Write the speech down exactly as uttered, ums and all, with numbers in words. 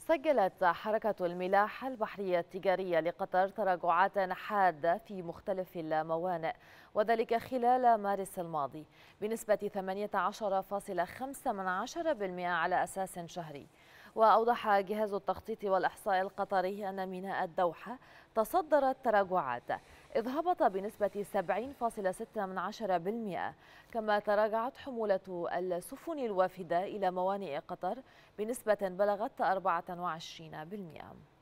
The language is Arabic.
سجلت حركة الملاحة البحرية التجارية لقطر تراجعات حادة في مختلف الموانئ، وذلك خلال مارس الماضي بنسبة ثمانية عشر فاصلة خمسة بالمئة على أساس شهري. وأوضح جهاز التخطيط والإحصاء القطري أن ميناء الدوحة تصدر التراجعات، إذ هبط بنسبة سبعين فاصلة ستة بالمئة. كما تراجعت حمولة السفن الوافدة إلى موانئ قطر بنسبة بلغت أربعة وعشرين بالمئة.